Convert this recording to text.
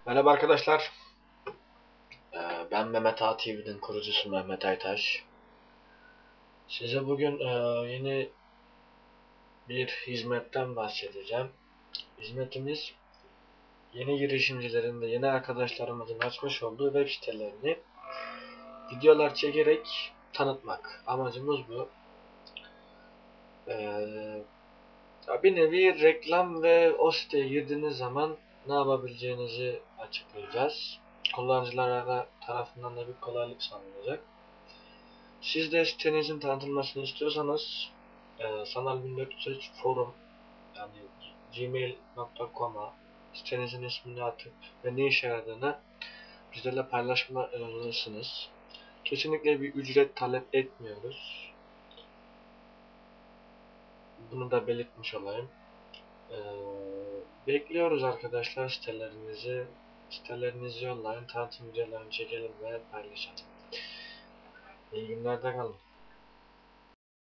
Merhaba arkadaşlar. Ben Mehmet Ağa TV'nin kurucusu Mehmet Aytaş. Size bugün yeni bir hizmetten bahsedeceğim. Hizmetimiz yeni girişimcilerin ve yeni arkadaşlarımızın açmış olduğu web sitelerini videolar çekerek tanıtmak. Amacımız bu. Bir nevi reklam ve o siteye girdiğiniz zaman ne yapabileceğinizi açıklayacağız. Kullanıcılara tarafından da bir kolaylık sağlanacak. Siz de sitenizin tanıtılmasını istiyorsanız Sanal 1403 forum yani gmail.com'a sitenizin ismini atıp ve ne işe yaradığını bizlerle paylaşmalısınız. Kesinlikle bir ücret talep etmiyoruz. Bunu da belirtmiş olayım. E, Bekliyoruz arkadaşlar sitelerinizi. Sitelerinizi yollayın, tanıtım videolarını çekelim ve paylaşalım. İyi günlerde kalın.